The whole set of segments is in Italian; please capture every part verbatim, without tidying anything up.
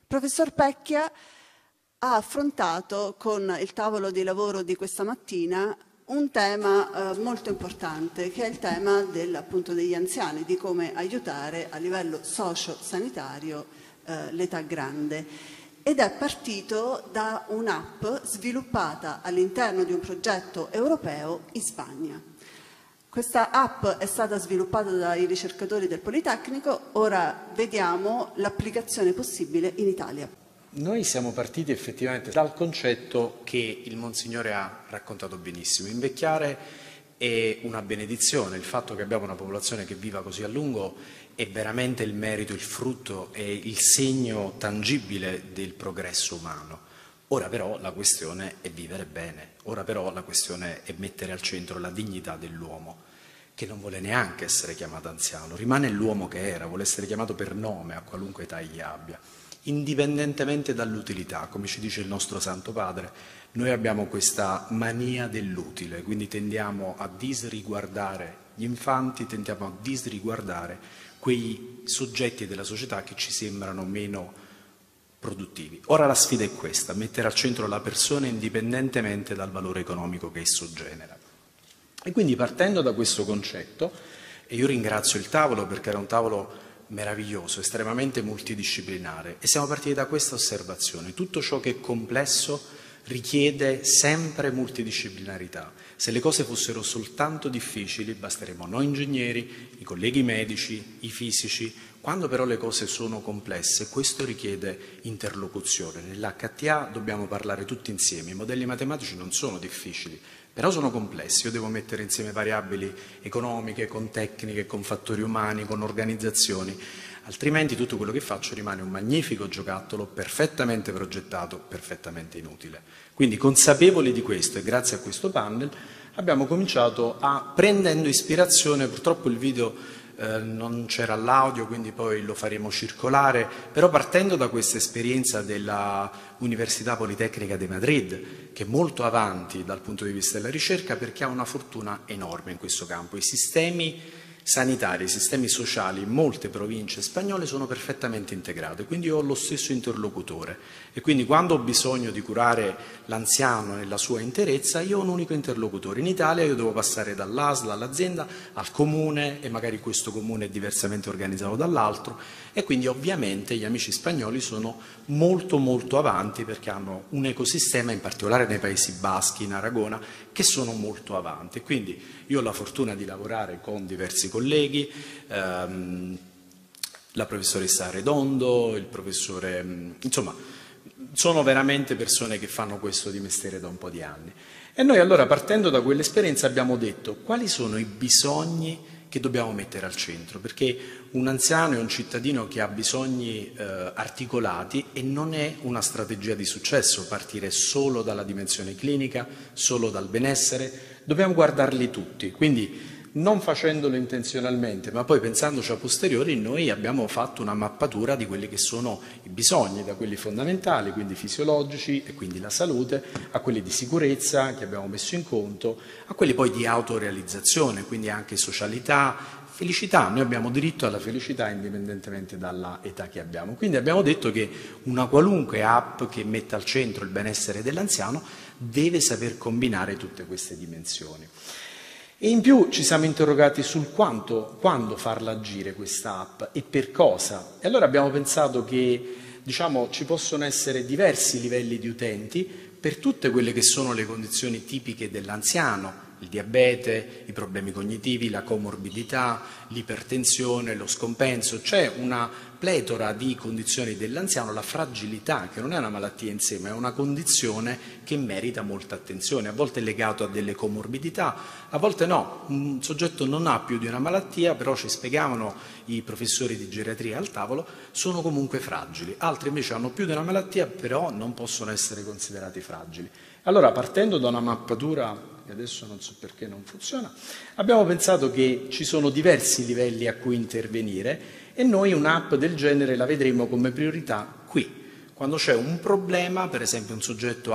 Professor Pecchia ha affrontato con il tavolo di lavoro di questa mattina un tema eh, molto importante, che è il tema del, appunto, degli anziani, di come aiutare a livello socio-sanitario eh, l'età grande. Ed è partito da un'app sviluppata all'interno di un progetto europeo in Spagna. Questa app è stata sviluppata dai ricercatori del Politecnico, ora vediamo l'applicazione possibile in Italia. Noi siamo partiti effettivamente dal concetto che il Monsignore ha raccontato benissimo. Invecchiare è una benedizione, il fatto che abbiamo una popolazione che viva così a lungo è veramente il merito, il frutto e il segno tangibile del progresso umano. Ora però la questione è vivere bene, ora però la questione è mettere al centro la dignità dell'uomo, che non vuole neanche essere chiamato anziano, rimane l'uomo che era, vuole essere chiamato per nome a qualunque età egli abbia, indipendentemente dall'utilità. Come ci dice il nostro Santo Padre, noi abbiamo questa mania dell'utile, quindi tendiamo a disriguardare gli infanti, tendiamo a disriguardare quei soggetti della società che ci sembrano meno produttivi. Ora la sfida è questa, mettere al centro la persona indipendentemente dal valore economico che esso genera. E quindi partendo da questo concetto, e io ringrazio il tavolo perché era un tavolo meraviglioso, estremamente multidisciplinare, e siamo partiti da questa osservazione: tutto ciò che è complesso richiede sempre multidisciplinarità. Se le cose fossero soltanto difficili basteremmo noi ingegneri, i colleghi medici, i fisici. Quando però le cose sono complesse, questo richiede interlocuzione. Nell'H T A dobbiamo parlare tutti insieme, i modelli matematici non sono difficili, però sono complessi, io devo mettere insieme variabili economiche, con tecniche, con fattori umani, con organizzazioni, altrimenti tutto quello che faccio rimane un magnifico giocattolo perfettamente progettato, perfettamente inutile. Quindi consapevoli di questo e grazie a questo panel abbiamo cominciato a, prendendo ispirazione, purtroppo il video Eh, non c'era l'audio, quindi poi lo faremo circolare, però partendo da questa esperienza della Università Politecnica di Madrid, che è molto avanti dal punto di vista della ricerca perché ha una fortuna enorme in questo campo. I sistemi sanitari, i sistemi sociali in molte province spagnole sono perfettamente integrati, quindi io ho lo stesso interlocutore e quindi quando ho bisogno di curare l'anziano nella sua interezza io ho un unico interlocutore. In Italia io devo passare dall'A S L all'azienda, al comune, e magari questo comune è diversamente organizzato dall'altro, e quindi ovviamente gli amici spagnoli sono molto molto avanti perché hanno un ecosistema, in particolare nei Paesi Baschi, in Aragona, che sono molto avanti. Quindi io ho la fortuna di lavorare con diversi colleghi, ehm, la professoressa Redondo, il professore, insomma, sono veramente persone che fanno questo di mestiere da un po' di anni. E noi allora, partendo da quell'esperienza, abbiamo detto quali sono i bisogni che dobbiamo mettere al centro, perché un anziano è un cittadino che ha bisogni eh, articolati e non è una strategia di successo partire solo dalla dimensione clinica, solo dal benessere, dobbiamo guardarli tutti, quindi non facendolo intenzionalmente, ma poi pensandoci a posteriori, noi abbiamo fatto una mappatura di quelli che sono i bisogni, da quelli fondamentali, quindi fisiologici, e quindi la salute, a quelli di sicurezza che abbiamo messo in conto, a quelli poi di autorealizzazione, quindi anche socialità, felicità. Noi abbiamo diritto alla felicità indipendentemente dalla età che abbiamo. Quindi abbiamo detto che una qualunque app che metta al centro il benessere dell'anziano deve saper combinare tutte queste dimensioni. E in più ci siamo interrogati sul quanto, quando farla agire questa app e per cosa. E allora abbiamo pensato che, diciamo, ci possono essere diversi livelli di utenti per tutte quelle che sono le condizioni tipiche dell'anziano, il diabete, i problemi cognitivi, la comorbidità, l'ipertensione, lo scompenso. C'è una pletora di condizioni dell'anziano, la fragilità, che non è una malattia in sé, ma è una condizione che merita molta attenzione. A volte è legato a delle comorbidità, a volte no. Un soggetto non ha più di una malattia, però ci spiegavano i professori di geriatria al tavolo, sono comunque fragili. Altri invece hanno più di una malattia, però non possono essere considerati fragili. Allora, partendo da una mappatura che adesso non so perché non funziona, abbiamo pensato che ci sono diversi livelli a cui intervenire e noi un'app del genere la vedremo come priorità qui. Quando c'è un problema, per esempio un soggetto ha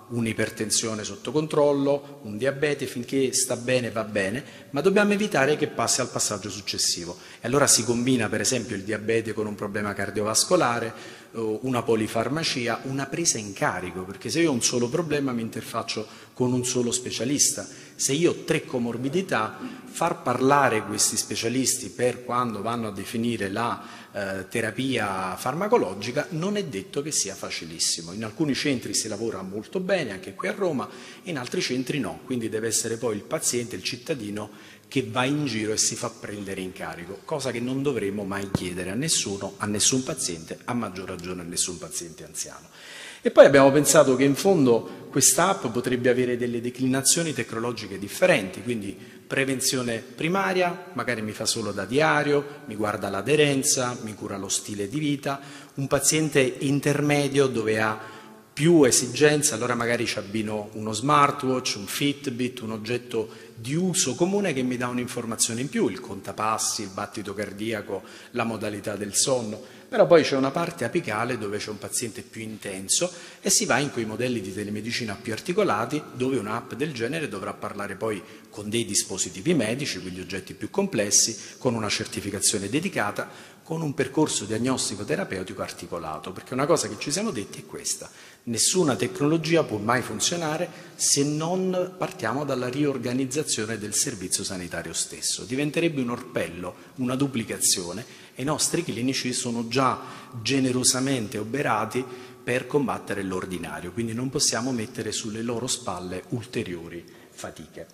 un'ipertensione sotto controllo, un diabete, finché sta bene va bene, ma dobbiamo evitare che passi al passaggio successivo. E allora si combina per esempio il diabete con un problema cardiovascolare, una polifarmacia, una presa in carico, perché se io ho un solo problema mi interfaccio con un solo specialista. Se io ho tre comorbidità, far parlare questi specialisti per quando vanno a definire la eh, terapia farmacologica non è detto che sia facilissimo. In alcuni centri si lavora molto bene, anche qui a Roma, in altri centri no, quindi deve essere poi il paziente, il cittadino che va in giro e si fa prendere in carico, cosa che non dovremmo mai chiedere a nessuno, a nessun paziente, a maggior ragione a nessun paziente anziano. E poi abbiamo pensato che in fondo questa app potrebbe avere delle declinazioni tecnologiche differenti, quindi prevenzione primaria, magari mi fa solo da diario, mi guarda l'aderenza, mi cura lo stile di vita, un paziente intermedio dove ha più esigenze, allora magari ci abbino uno smartwatch, un Fitbit, un oggetto di uso comune che mi dà un'informazione in più, il contapassi, il battito cardiaco, la modalità del sonno. Però poi c'è una parte apicale dove c'è un paziente più intenso e si va in quei modelli di telemedicina più articolati dove un'app del genere dovrà parlare poi con dei dispositivi medici, quindi oggetti più complessi, con una certificazione dedicata, con un percorso diagnostico terapeutico articolato, perché una cosa che ci siamo detti è questa: nessuna tecnologia può mai funzionare se non partiamo dalla riorganizzazione del servizio sanitario stesso. Diventerebbe un orpello, una duplicazione, e i nostri clinici sono già generosamente oberati per combattere l'ordinario, quindi non possiamo mettere sulle loro spalle ulteriori fatiche.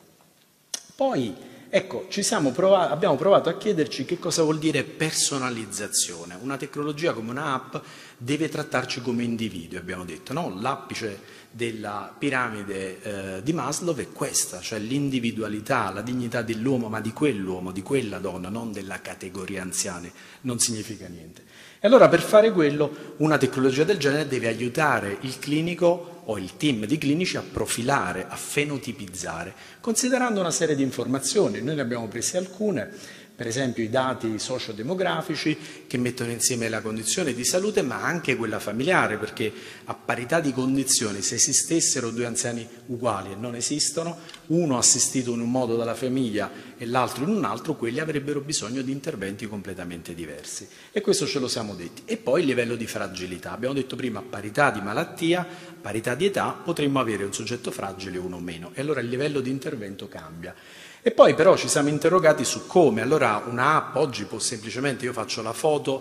Poi, ecco, ci siamo provato, abbiamo provato a chiederci che cosa vuol dire personalizzazione. Una tecnologia come un'app deve trattarci come individui, abbiamo detto, no? L'apice della piramide eh, di Maslow è questa, cioè l'individualità, la dignità dell'uomo, ma di quell'uomo, di quella donna, non della categoria anziani, non significa niente. E allora per fare quello una tecnologia del genere deve aiutare il clinico o il team di clinici a profilare, a fenotipizzare, considerando una serie di informazioni. Noi ne abbiamo prese alcune, per esempio i dati sociodemografici che mettono insieme la condizione di salute ma anche quella familiare, perché a parità di condizioni, se esistessero due anziani uguali e non esistono, uno assistito in un modo dalla famiglia e l'altro in un altro, quelli avrebbero bisogno di interventi completamente diversi. E questo ce lo siamo detti. E poi il livello di fragilità. Abbiamo detto prima, a parità di malattia, parità di età, potremmo avere un soggetto fragile o uno meno. E allora il livello di intervento cambia. E poi però ci siamo interrogati su come. Allora una app oggi può semplicemente, io faccio la foto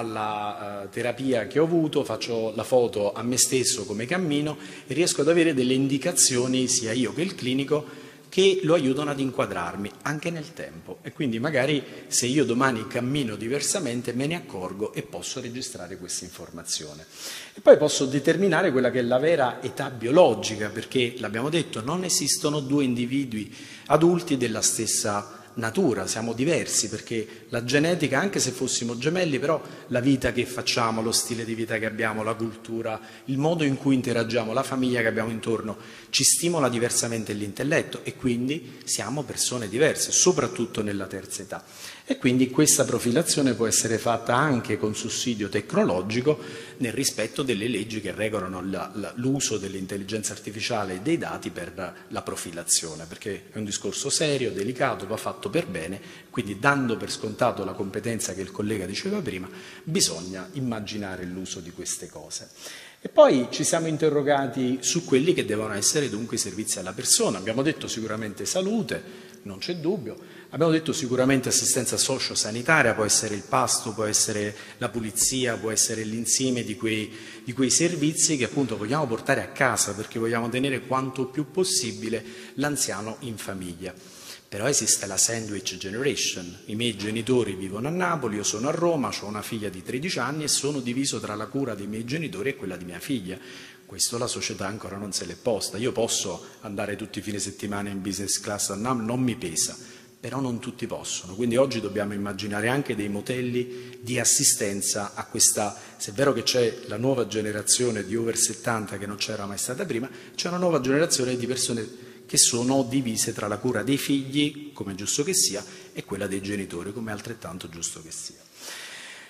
alla uh, terapia che ho avuto, faccio la foto a me stesso come cammino e riesco ad avere delle indicazioni sia io che il clinico che lo aiutano ad inquadrarmi anche nel tempo, e quindi magari se io domani cammino diversamente me ne accorgo e posso registrare questa informazione. E poi posso determinare quella che è la vera età biologica, perché l'abbiamo detto, non esistono due individui adulti della stessa natura, siamo diversi, perché la genetica, anche se fossimo gemelli, però la vita che facciamo, lo stile di vita che abbiamo, la cultura, il modo in cui interagiamo, la famiglia che abbiamo intorno ci stimola diversamente l'intelletto e quindi siamo persone diverse, soprattutto nella terza età. E quindi questa profilazione può essere fatta anche con sussidio tecnologico nel rispetto delle leggi che regolano l'uso dell'intelligenza artificiale e dei dati per la profilazione, perché è un discorso serio, delicato, va fatto per bene, quindi dando per scontato la competenza che il collega diceva prima, bisogna immaginare l'uso di queste cose. E poi ci siamo interrogati su quelli che devono essere dunque i servizi alla persona. Abbiamo detto sicuramente salute, non c'è dubbio. Abbiamo detto sicuramente assistenza socio-sanitaria, può essere il pasto, può essere la pulizia, può essere l'insieme di quei, di quei servizi che appunto vogliamo portare a casa perché vogliamo tenere quanto più possibile l'anziano in famiglia. Però esiste la sandwich generation, i miei genitori vivono a Napoli, io sono a Roma, ho una figlia di tredici anni e sono diviso tra la cura dei miei genitori e quella di mia figlia. Questo la società ancora non se l'è posta. Io posso andare tutti i fine settimana in business class a Napoli, non mi pesa, però non tutti possono. Quindi oggi dobbiamo immaginare anche dei modelli di assistenza a questa, se è vero che c'è la nuova generazione di over settanta che non c'era mai stata prima, c'è una nuova generazione di persone che sono divise tra la cura dei figli, come è giusto che sia, e quella dei genitori, come è altrettanto giusto che sia.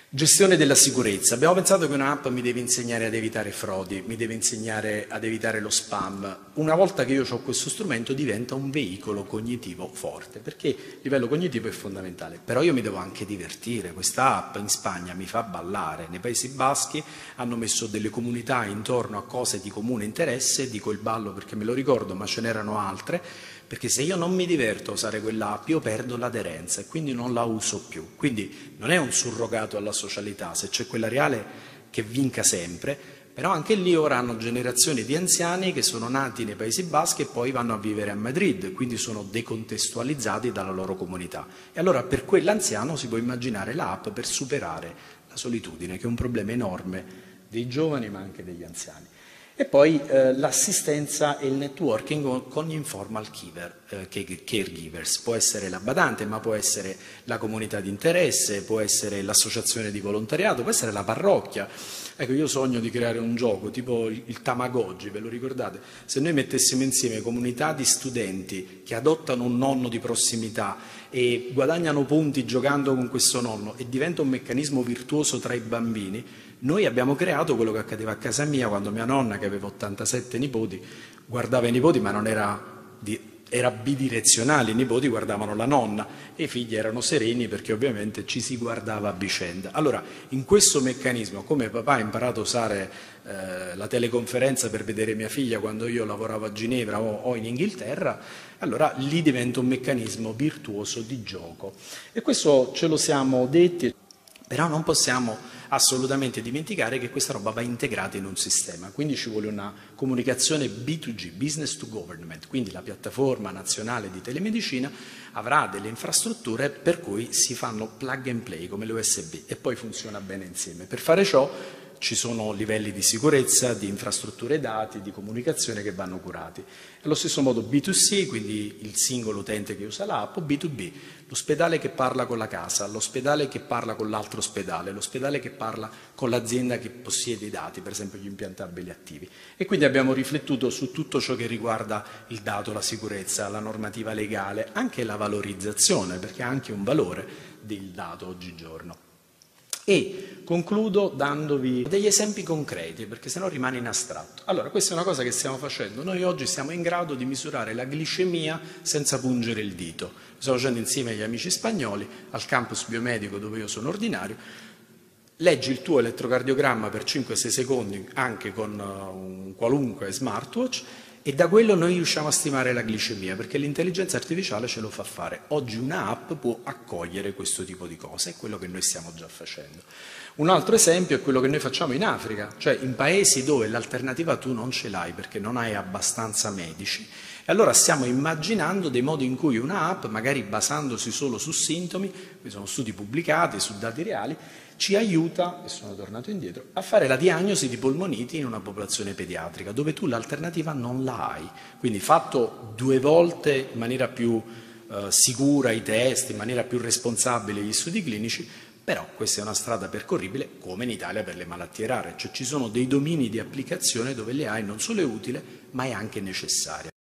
Gestione della sicurezza. Abbiamo pensato che un'app mi deve insegnare ad evitare frodi, mi deve insegnare ad evitare lo spam. Una volta che io ho questo strumento diventa un veicolo cognitivo forte, perché il livello cognitivo è fondamentale. Però io mi devo anche divertire. Questa app in Spagna mi fa ballare. Nei Paesi Baschi hanno messo delle comunità intorno a cose di comune interesse, dico il ballo perché me lo ricordo, ma ce n'erano altre, perché se io non mi diverto a usare quell'app io perdo l'aderenza e quindi non la uso più. Quindi non è un surrogato alla socialità, se c'è quella reale che vinca sempre, però anche lì ora hanno generazioni di anziani che sono nati nei Paesi Baschi e poi vanno a vivere a Madrid, quindi sono decontestualizzati dalla loro comunità. E allora per quell'anziano si può immaginare l'app per superare la solitudine, che è un problema enorme dei giovani ma anche degli anziani. E poi eh, l'assistenza e il networking con gli informal caregiver, eh, caregivers. Può essere la badante, ma può essere la comunità di interesse, può essere l'associazione di volontariato, può essere la parrocchia. Ecco, io sogno di creare un gioco tipo il, il Tamagotchi, ve lo ricordate? Se noi mettessimo insieme comunità di studenti che adottano un nonno di prossimità e guadagnano punti giocando con questo nonno e diventa un meccanismo virtuoso tra i bambini, noi abbiamo creato quello che accadeva a casa mia quando mia nonna, che aveva ottantasette nipoti, guardava i nipoti, ma non era, di, era bidirezionale, i nipoti guardavano la nonna e i figli erano sereni perché ovviamente ci si guardava a vicenda. Allora, in questo meccanismo, come papà ha imparato a usare eh, la teleconferenza per vedere mia figlia quando io lavoravo a Ginevra o, o in Inghilterra, allora lì diventa un meccanismo virtuoso di gioco. E questo ce lo siamo detti, però non possiamo assolutamente dimenticare che questa roba va integrata in un sistema, quindi ci vuole una comunicazione B due G, Business to Government, quindi la piattaforma nazionale di telemedicina avrà delle infrastrutture per cui si fanno plug and play come l'U S B e poi funziona bene insieme. Per fare ciò ci sono livelli di sicurezza, di infrastrutture dati, di comunicazione che vanno curati. Allo stesso modo B due C, quindi il singolo utente che usa l'app, o B due B, l'ospedale che parla con la casa, l'ospedale che parla con l'altro ospedale, l'ospedale che parla con l'azienda che possiede i dati, per esempio gli impiantabili attivi. E quindi abbiamo riflettuto su tutto ciò che riguarda il dato, la sicurezza, la normativa legale, anche la valorizzazione, perché ha anche un valore del dato oggigiorno. E concludo dandovi degli esempi concreti, perché sennò rimane in astratto. Allora, questa è una cosa che stiamo facendo. Noi oggi siamo in grado di misurare la glicemia senza pungere il dito. Lo stiamo facendo insieme agli amici spagnoli, al campus biomedico dove io sono ordinario. Leggi il tuo elettrocardiogramma per cinque sei secondi, anche con un qualunque smartwatch, e da quello noi riusciamo a stimare la glicemia, perché l'intelligenza artificiale ce lo fa fare. Oggi una app può accogliere questo tipo di cose, è quello che noi stiamo già facendo. Un altro esempio è quello che noi facciamo in Africa, cioè in paesi dove l'alternativa tu non ce l'hai perché non hai abbastanza medici. E allora stiamo immaginando dei modi in cui una app, magari basandosi solo su sintomi, qui sono studi pubblicati su dati reali, ci aiuta, e sono tornato indietro, a fare la diagnosi di polmoniti in una popolazione pediatrica, dove tu l'alternativa non la hai. Quindi fatto due volte in maniera più eh, sicura i test, in maniera più responsabile gli studi clinici, però questa è una strada percorribile come in Italia per le malattie rare, cioè ci sono dei domini di applicazione dove l'A I non solo è utile, ma è anche necessaria.